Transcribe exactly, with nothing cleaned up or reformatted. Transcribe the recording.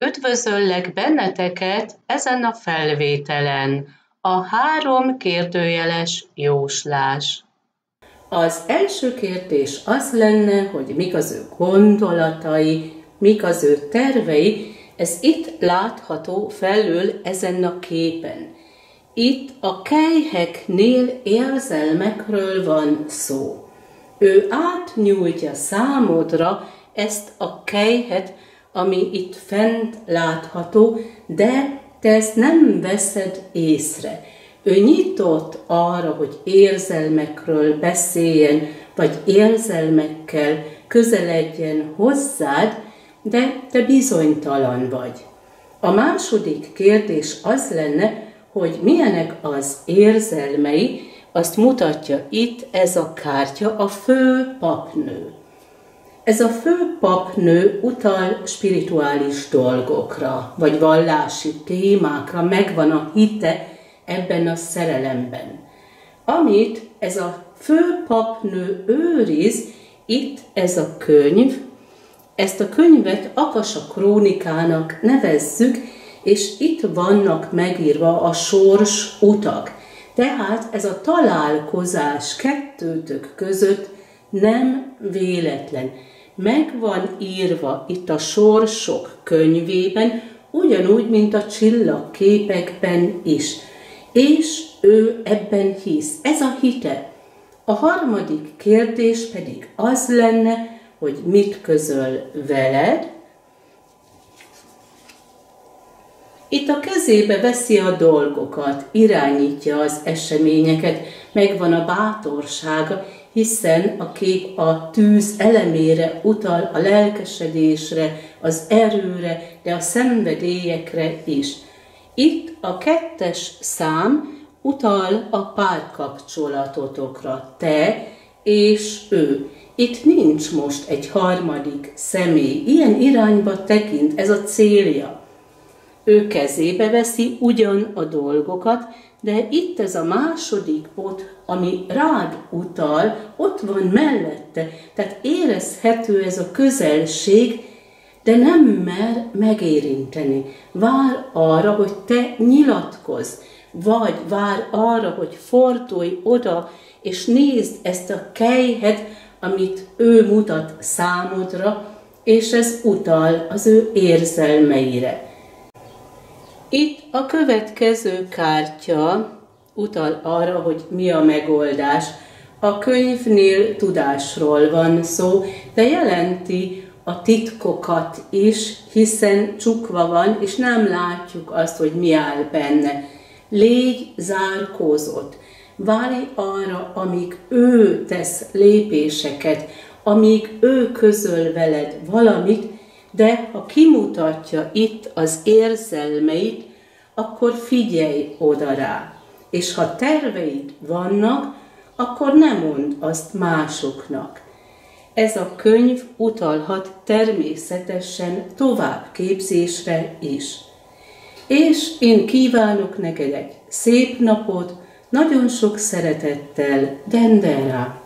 Üdvözöllek benneteket ezen a felvételen. A három kérdőjeles jóslás. Az első kérdés az lenne, hogy mik az ő gondolatai, mik az ő tervei. Ez itt látható felül ezen a képen. Itt a kelyheknél érzelmekről van szó. Ő átnyújtja számodra ezt a kelyhet, ami itt fent látható, de te ezt nem veszed észre. Ő nyitott arra, hogy érzelmekről beszéljen, vagy érzelmekkel közeledjen hozzád, de te bizonytalan vagy. A második kérdés az lenne, hogy milyenek az érzelmei, azt mutatja itt ez a kártya, a fő papnő. Ez a fő papnő utal spirituális dolgokra, vagy vallási témákra, megvan a hite ebben a szerelemben. Amit ez a fő papnő őriz, itt ez a könyv, ezt a könyvet Akasa krónikának nevezzük, és itt vannak megírva a sors utak. Tehát ez a találkozás kettőtök között nem véletlen. Meg van írva itt a sorsok könyvében, ugyanúgy, mint a csillagképekben is. És ő ebben hisz. Ez a hite. A harmadik kérdés pedig az lenne, hogy mit közöl veled. Itt a kezébe veszi a dolgokat, irányítja az eseményeket, megvan a bátorsága, hiszen a kép a tűz elemére utal, a lelkesedésre, az erőre, de a szenvedélyekre is. Itt a kettes szám utal a párkapcsolatotokra, te és ő. Itt nincs most egy harmadik személy, ilyen irányba tekint, ez a célja. Ő kezébe veszi ugyan a dolgokat, de itt ez a második pot, ami rád utal, ott van mellette, tehát érezhető ez a közelség, de nem mer megérinteni. Vár arra, hogy te nyilatkozz, vagy vár arra, hogy fordulj oda, és nézd ezt a kelyhet, amit ő mutat számodra, és ez utal az ő érzelmeire. Itt a következő kártya utal arra, hogy mi a megoldás. A könyvnél tudásról van szó, de jelenti a titkokat is, hiszen csukva van, és nem látjuk azt, hogy mi áll benne. Légy zárkózott, várj arra, amíg ő tesz lépéseket, amíg ő közöl veled valamit, de ha kimutatja itt az érzelmeit, akkor figyelj oda rá. És ha terveid vannak, akkor ne mondd azt másoknak. Ez a könyv utalhat természetesen továbbképzésre is. És én kívánok neked egy szép napot, nagyon sok szeretettel, Dendera!